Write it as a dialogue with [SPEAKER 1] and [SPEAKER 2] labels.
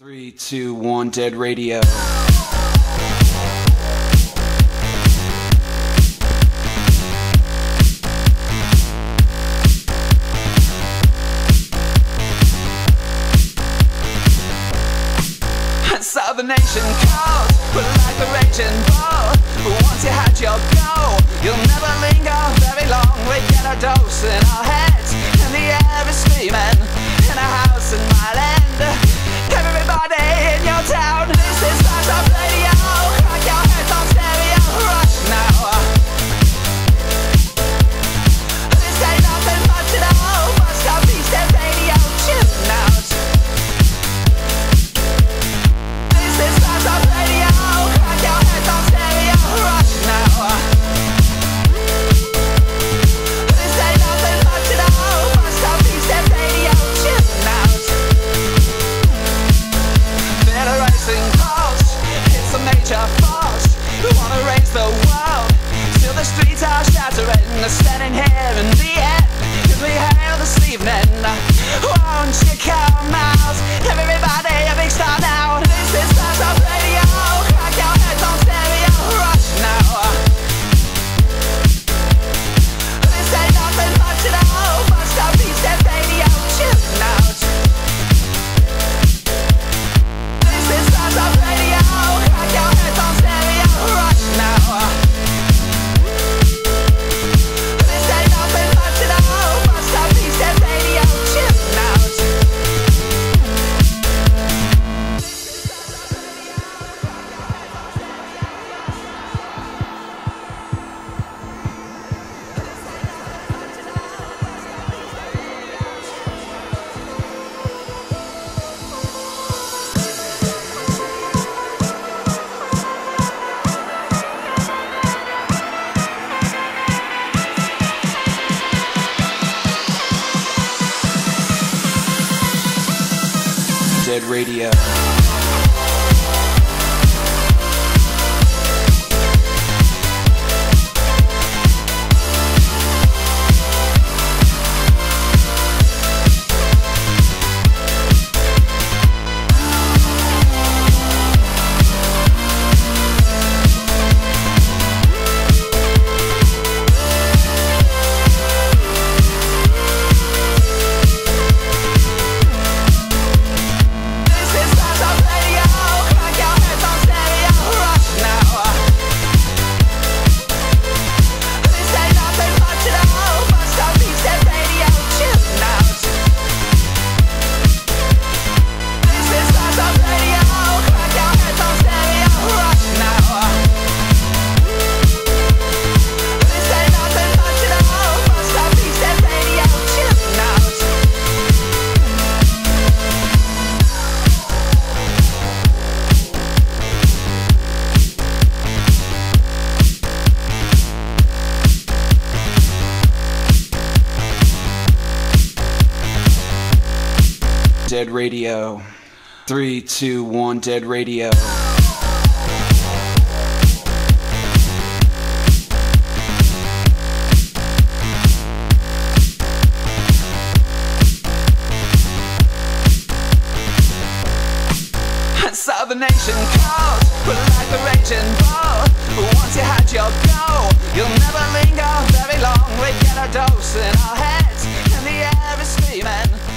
[SPEAKER 1] 3, 2, 1, Dead Radio. So the nation calls, but like a raging bull. Once you had your go, you'll never linger very long. We get a dose in our heads, and the air is steaming. In a house in my land, everybody in your town. This is Flash Up Radio. Crack your heads on stereo, rush now. This ain't nothing much at all. Must have these dead radio tune out. This is Flash Up Radio. Crack your heads on stereo, rush now. This ain't nothing much at all. Must have these dead radio tune out. Racing pulse, it's a major force. We wanna raise the world till the streets are shattering. Standing here in the end, as we hail this evening. Won't you come out? Everybody a big star now. This is Flash Up Radio. Crack your heads on stereo, rush now. This ain't nothing much at all. Must have these dead radio tune out. Flash Up Radio, crack your heads on stereo, rush now. This ain't nothing much at all. Must have these dead radio tune out. Dead Radio. Dead Radio. 3, 2, 1, Dead Radio. So the nation calls, but like a raging bull. Once you had your go, you'll never linger very long. We get a dose in our heads, and the air is steaming.